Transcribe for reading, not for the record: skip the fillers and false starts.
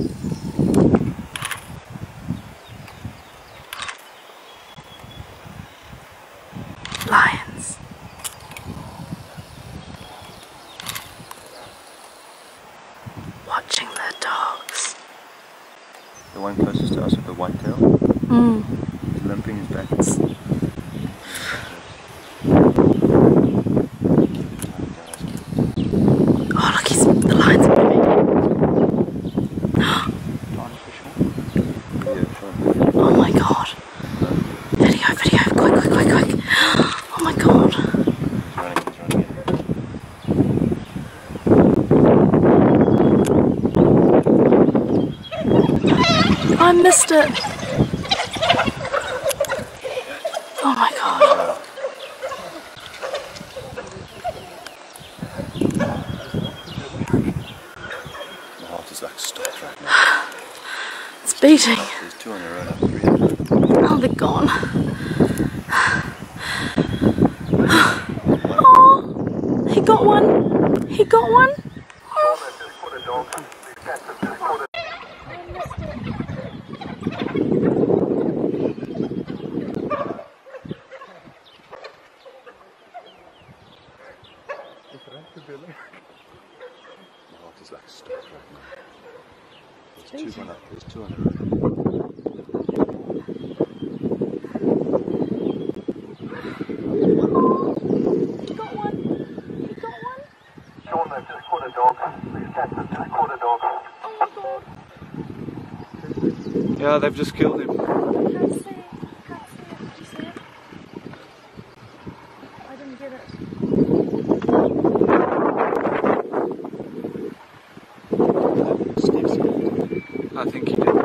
Lions. Watching their dogs. The one closest to us with the white tail. He's limping his back. Oh look, the lions are moving. Oh my god. Video, quick. Oh my god. I missed it. Oh my god. My heart is like stopped right now. It's beating. There's 2 on the road, 3. Oh, they're gone. Oh, he got one. He got one. Oh. My heart is like stopped right now. There's 2 on the road. He got one. Sean, they've just caught a dog. These cats have just caught a dog. Oh my god. Yeah, they've just killed him. I can't see it. Did you see it? I didn't get it. I think he did.